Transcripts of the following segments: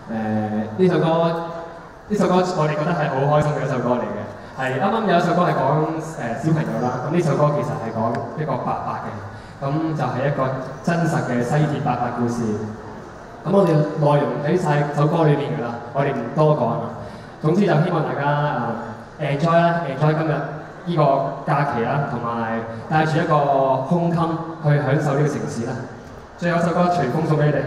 呢首歌我哋覺得係好開心嘅一首歌嚟嘅，係啱啱有一首歌係講小朋友啦，咁呢首歌其實係講一個伯伯嘅，咁就係一個真實嘅西鐵伯伯故事。咁我哋內容喺晒首歌裏面㗎啦，我哋唔多講啦。總之就希望大家enjoy 啦 ，enjoy 今日呢個假期啦，同埋帶住一個胸襟去享受呢個城市啦。最後一首歌隨風送俾你哋。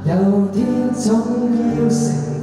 有天總要成